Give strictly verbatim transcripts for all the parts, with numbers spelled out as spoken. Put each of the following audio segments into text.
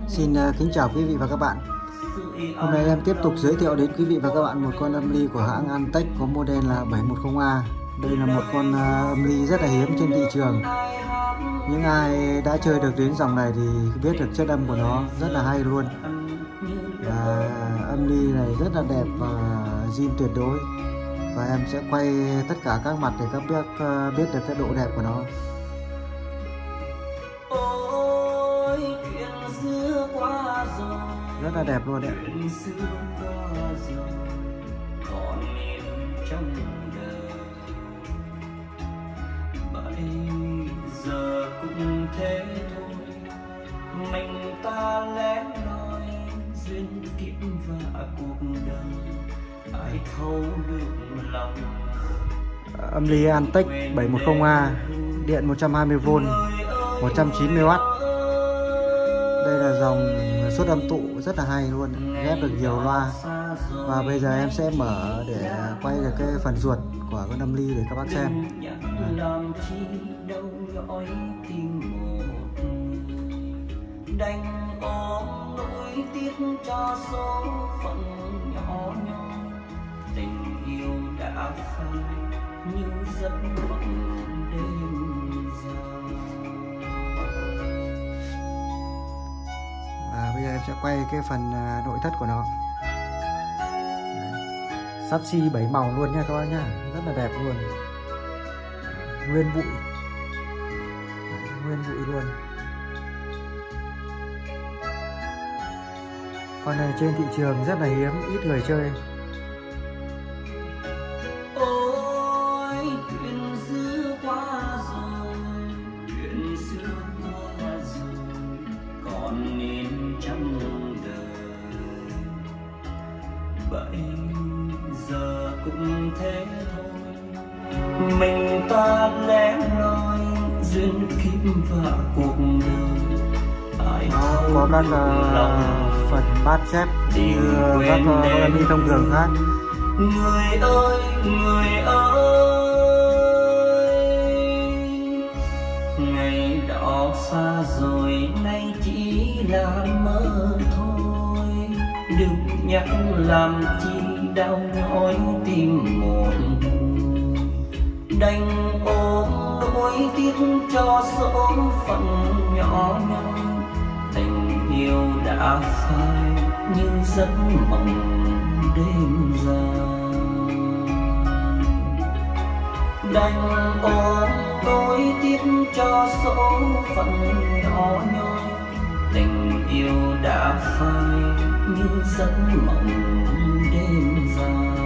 Xin uh, kính chào quý vị và các bạn. Hôm nay em tiếp tục giới thiệu đến quý vị và các bạn một con âm ly của hãng Antec có model là bảy một không A. Đây là một con uh, âm ly rất là hiếm trên thị trường. Những ai đã chơi được đến dòng này thì biết được chất âm của nó rất là hay luôn. Và âm ly này rất là đẹp và zin tuyệt đối. Và em sẽ quay tất cả các mặt để các bác uh, biết được cái độ đẹp của nó. Rất là đẹp luôn đấy. Giờ cũng thế thôi, mình ta lẽ nói duyên kiếp và cuộc đời, ai thấu được lòng. Âm ly Antec bảy một không A, điện một trăm hai mươi vôn, một trăm chín mươi oát. Đây là dòng suất âm tụ rất là hay luôn, ghép được nhiều loa. Và bây giờ em sẽ mở để quay được cái phần ruột của con âm ly để các bác xem. Đành ôm nỗi tiếc cho số phận nhỏ nhoi, tình yêu đã phai như giấc mộng đêm dài. Và bây giờ em sẽ quay cái phần nội thất của nó. Sắt xi bảy màu luôn nha các bác nhá, rất là đẹp luôn. Nguyên bụi, nguyên bụi luôn. Con này trên thị trường rất là hiếm, ít người chơi. Ôi chuyện xưa qua rồi, chuyện xưa qua rồi, còn nên chăng đời. Bây giờ cũng thế thôi, mình ta lẽ nói duyên kiếp và cuộc đời, ai Nó có các uh, phần bát chép như các con âm ly thông thường khác. Người ơi, người ơi, ngày đó xa rồi nay chỉ là mơ thôi, đừng nhắc làm chi đau nhói tim một. Đành ôm nỗi tiếc cho số phận nhỏ nhoi, tình yêu đã phai như giấc mộng đêm dài. Đành ôm nỗi tiếc cho số phận nhỏ nhoi, tình yêu đã phai như giấc mộng đêm dài.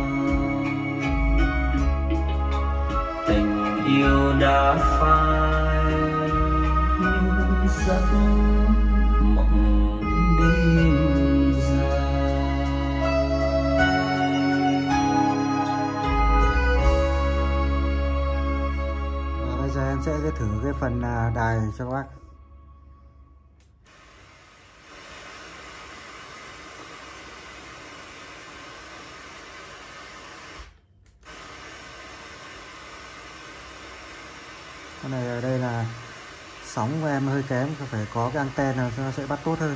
Tình yêu đã phai như giấc mộng đêm dài. Và bây giờ em sẽ thử cái phần đài cho các bác. Con này ở đây là sóng của em hơi kém, phải có cái anten nào nó sẽ bắt tốt hơn.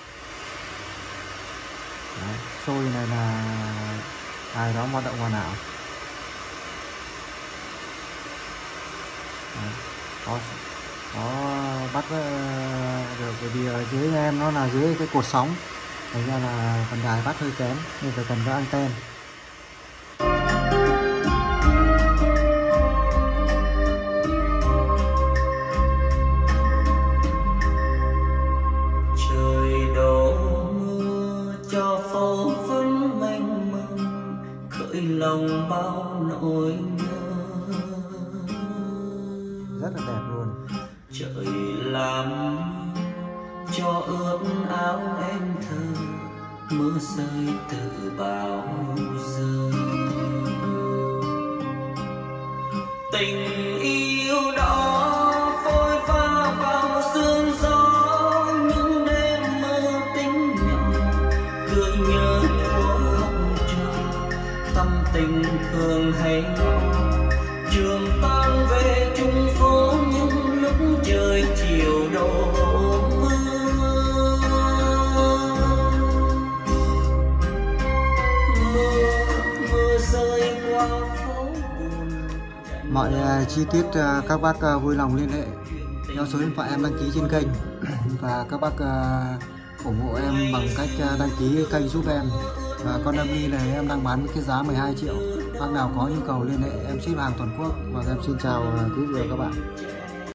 Đấy, xôi này là ai đó hoạt động hoàn hảo. Đấy, có có bắt được, bởi vì ở dưới em nó là dưới cái cột sóng, thành ra là phần đài bắt hơi kém nên phải cần có anten. Lòng bao nỗi nhớ, rất là đẹp luôn. Trời làm cho ướt áo em thơ, mưa rơi từ bao giờ. Tình yêu đó phôi pha vào sương gió, những đêm mơ tình nhỏ, cười nhớ thuở học trò, tâm tình thường hay lo. Trường tan về chung phố những lúc trời chiều đổ mưa, Mọi uh, chi tiết uh, các bác uh, vui lòng liên hệ theo số điện thoại em đăng ký trên kênh và các bác uh, ủng hộ em bằng cách uh, đăng ký kênh giúp em. Và con đâm ly này em đang bán với cái giá mười hai triệu. Bác nào có nhu cầu liên hệ, em ship hàng toàn quốc. Và em xin chào uh, quý vị và các bạn.